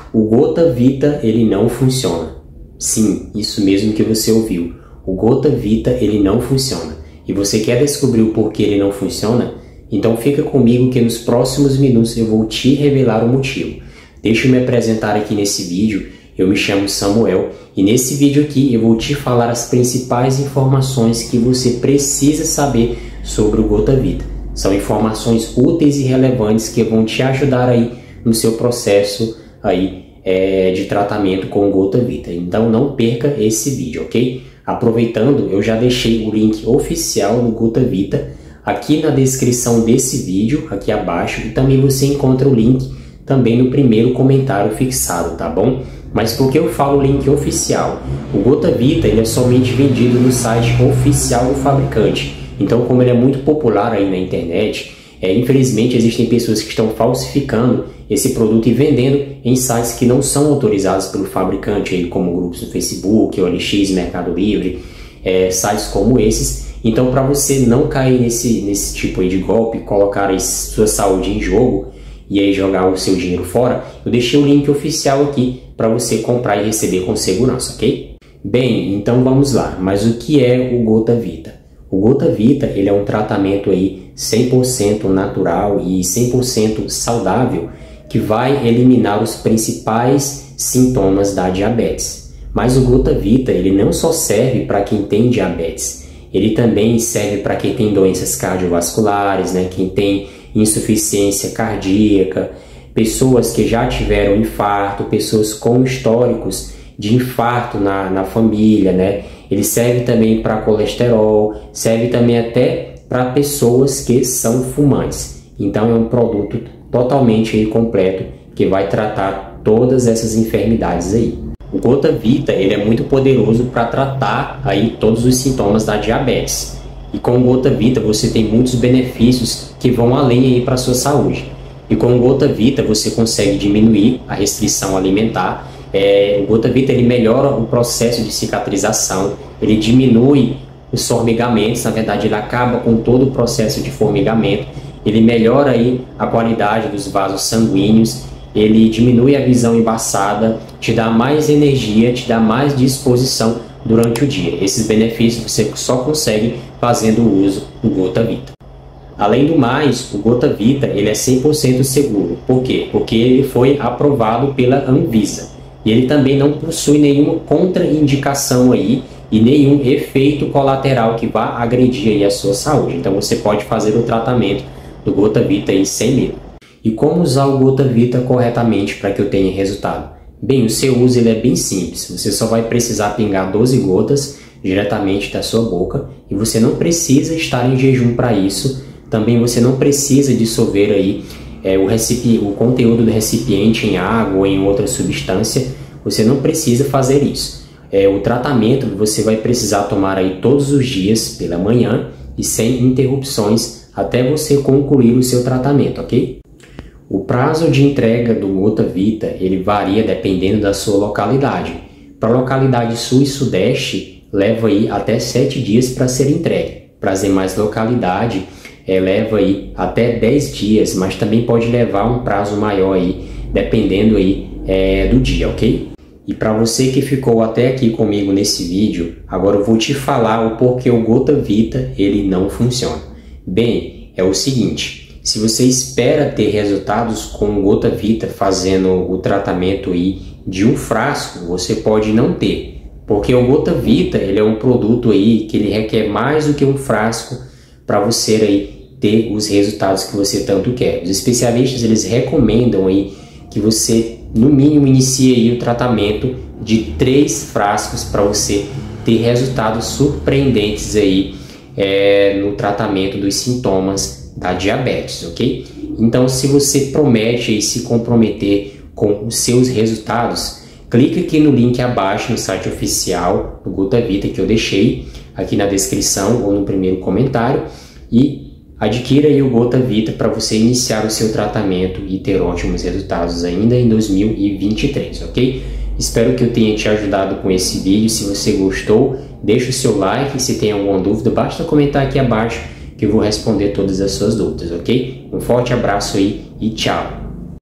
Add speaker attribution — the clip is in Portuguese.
Speaker 1: O Gota Vita, ele não funciona. Sim, isso mesmo que você ouviu. O Gota Vita, ele não funciona. E você quer descobrir o porquê ele não funciona? Então fica comigo que nos próximos minutos eu vou te revelar o motivo. Deixa eu me apresentar aqui nesse vídeo. Eu me chamo Samuel e nesse vídeo aqui eu vou te falar as principais informações que você precisa saber sobre o Gota Vita. São informações úteis e relevantes que vão te ajudar aí no seu processo aí de tratamento com o Gota Vita. Então não perca esse vídeo, ok? Aproveitando, eu já deixei o link oficial do Gota Vita aqui na descrição desse vídeo, aqui abaixo, e também você encontra o link também no primeiro comentário fixado, tá bom? Mas por que eu falo link oficial? O Gota Vita ele é somente vendido no site oficial do fabricante. Então, como ele é muito popular aí na internet, infelizmente existem pessoas que estão falsificando esse produto e vendendo em sites que não são autorizados pelo fabricante, aí, como grupos no Facebook, OLX, Mercado Livre, sites como esses. Então, para você não cair nesse tipo aí de golpe, colocar aí sua saúde em jogo e aí jogar o seu dinheiro fora, eu deixei o link oficial aqui para você comprar e receber com segurança, ok? Bem, então vamos lá. Mas o que é o Gota Vita? O Gota Vita ele é um tratamento aí 100% natural e 100% saudável que vai eliminar os principais sintomas da diabetes. Mas o Gota Vita ele não só serve para quem tem diabetes, ele também serve para quem tem doenças cardiovasculares, né? Quem tem insuficiência cardíaca, pessoas que já tiveram infarto, pessoas com históricos de infarto na família, né? Ele serve também para colesterol, serve também até para pessoas que são fumantes. Então é um produto totalmente aí completo que vai tratar todas essas enfermidades aí. O Gota Vita ele é muito poderoso para tratar aí todos os sintomas da diabetes. E com o Gota Vita você tem muitos benefícios que vão além aí para a sua saúde. E com o Gota Vita você consegue diminuir a restrição alimentar. O Gota Vita ele melhora o processo de cicatrização, ele diminui os formigamentos, na verdade ele acaba com todo o processo de formigamento, ele melhora aí a qualidade dos vasos sanguíneos, ele diminui a visão embaçada, te dá mais energia, te dá mais disposição durante o dia. Esses benefícios você só consegue fazendo o uso do Gota Vita. Além do mais, o Gota Vita ele é 100% seguro. Por quê? Porque ele foi aprovado pela Anvisa. E ele também não possui nenhuma contraindicação aí e nenhum efeito colateral que vá agredir aí a sua saúde. Então você pode fazer o tratamento do Gota Vita aí sem medo. E como usar o Gota Vita corretamente para que eu tenha resultado? Bem, o seu uso ele é bem simples. Você só vai precisar pingar 12 gotas diretamente da sua boca e você não precisa estar em jejum para isso. Também você não precisa dissolver aí o conteúdo do recipiente em água ou em outra substância. Você não precisa fazer isso. O tratamento você vai precisar tomar aí todos os dias pela manhã e sem interrupções até você concluir o seu tratamento, ok? O prazo de entrega do Gota Vita ele varia dependendo da sua localidade. Para a localidade sul e sudeste leva aí até 7 dias para ser entregue. Para as demais localidades leva aí até 10 dias, mas também pode levar um prazo maior aí, dependendo aí do dia, ok? E para você que ficou até aqui comigo nesse vídeo, agora eu vou te falar o porquê o Gota Vita ele não funciona. Bem, é o seguinte, se você espera ter resultados com o Gota Vita fazendo o tratamento aí de um frasco, você pode não ter, porque o Gota Vita ele é um produto aí que ele requer mais do que um frasco para você aí ter os resultados que você tanto quer. Os especialistas eles recomendam aí que você no mínimo inicie aí o tratamento de 3 frascos para você ter resultados surpreendentes aí no tratamento dos sintomas da diabetes, ok? Então, se você promete aí se comprometer com os seus resultados, clique aqui no link abaixo no site oficial do Gota Vita que eu deixei aqui na descrição ou no primeiro comentário e adquira aí o Gota Vita para você iniciar o seu tratamento e ter ótimos resultados ainda em 2023, ok? Espero que eu tenha te ajudado com esse vídeo. Se você gostou, deixa o seu like. Se tem alguma dúvida, basta comentar aqui abaixo que eu vou responder todas as suas dúvidas, ok? Um forte abraço aí e tchau!